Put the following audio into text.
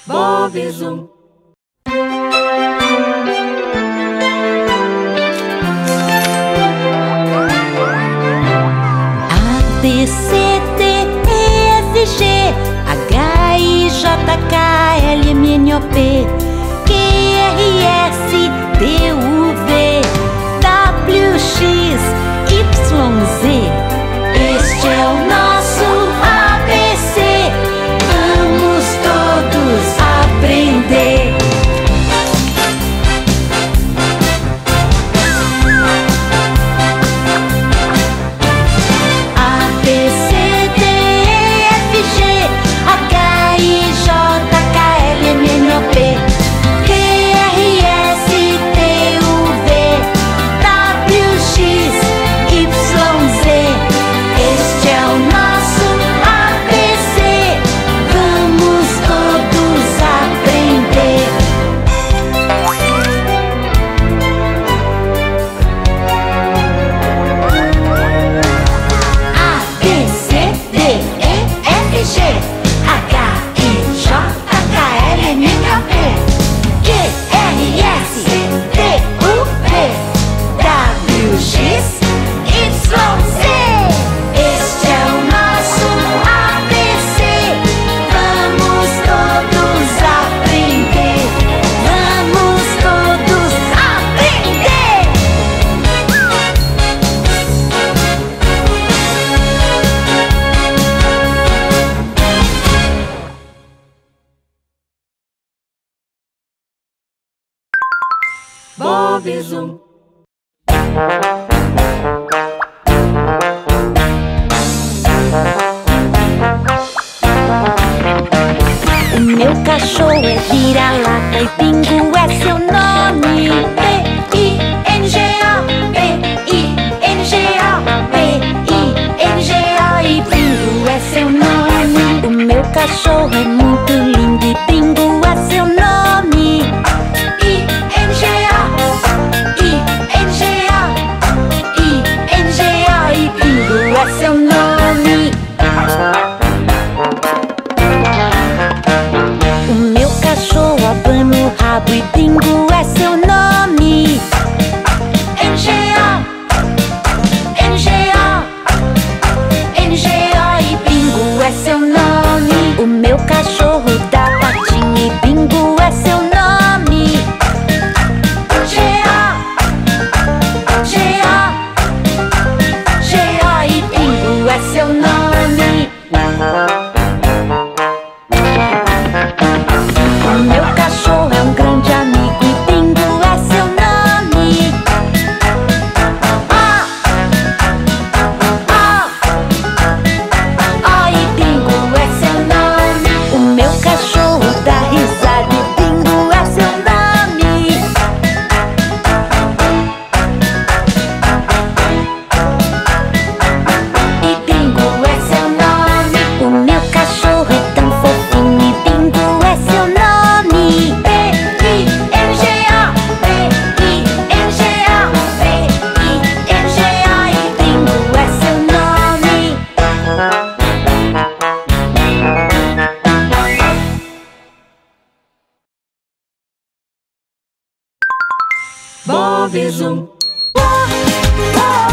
Bob Zoom. A, B, C, D, E, F, G, H, I, J, K, L, M, N, O, P, Q, R, S, T, U, V, W, X, Y, Z. Este é o nosso ABC. Vamos todos aprender. A, B, C, D, E, F, G, H, I, J, K, L, M, N, O, P, Q, R, S, T, U, V, W, X, Y, Z. Este é o nosso ABC. Vamos todos aprender. A, B, C, D, E, F, G, H, I, J, K, L, M, N, O, P, Q, R, S, T, U, V, W, X, Y, Z. Este é o nosso ABC. Vamos todos aprender. Vamos todos aprender. Bob Zoom. O meu cachorro é vira-lata e Pingo é seu nome. P-I-N-G-O, P-I-N-G-O, P-I-N-G-O e Pingo é seu nome. O meu cachorro é muito lindo e Pingo é seu nome. I-N-G-O, I-N-G-O, I-N-G-O e Pingo é seu nome. O meu cachorro abana o rabo e Pingo é seu nome. N-G-O, N-G-O, N-G-O e Pingo é seu nome. O meu cachorro dá patinha e Pingo é seu nome. G-O, G-O, G-O e Pingo é seu nome. O meu cachorro é um grande amigo e Pingo é seu nome. Oh, oh, oh e Pingo é seu nome. O meu cachorro dá risada e Pingo é seu nome. E Pingo é seu nome. O meu cachorro é tão fofinho e Pingo é seu nome. P-I-N-G-O, P-I-N-G-O, P-I-N-G-O e Pingo é seu nome. Bob Zoom. Oh, oh.